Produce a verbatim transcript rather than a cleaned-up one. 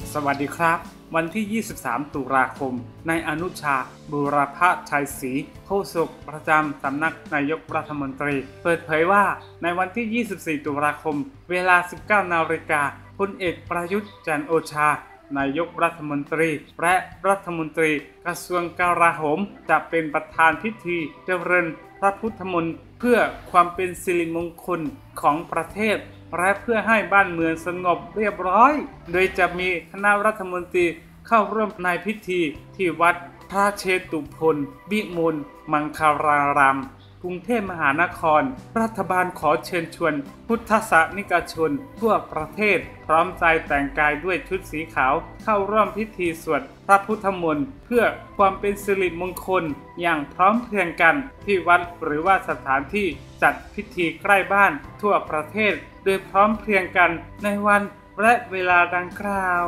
สวัสดีครับวันที่ยี่สิบสามตุลาคมนายอนุชาบูรพชัยศรีโฆษกประจำสำนักนายกรัฐมนตรีเปิดเผยว่าในวันที่ยี่สิบสี่ตุลาคมเวลา สิบเก้านาฬิกาพลเอกประยุทธ์จันทร์โอชานายกรัฐมนตรีและรัฐมนตรีกระทรวงกลาโหมจะเป็นประธานพิธีเจริญพระพุทธมนต์เพื่อความเป็นสิริมงคลของประเทศและเพื่อให้บ้านเมืองสงบเรียบร้อยโดยจะมีคณะรัฐมนตรีเข้าร่วมในพิธีที่วัดพระเชตุพนวิมลมังคารารามกรุงเทพมหานครรัฐบาลขอเชิญชวนพุทธศาสนิกชนทั่วประเทศพร้อมใจแต่งกายด้วยชุดสีขาวเข้าร่วมพิธีสวดพระพุทธมนต์เพื่อความเป็นสิริมงคลอย่างพร้อมเพรียงกันที่วัดหรือว่าสถานที่จัดพิธีใกล้บ้านทั่วประเทศโดยพร้อมเพรียงกันในวันและเวลาดังกล่าว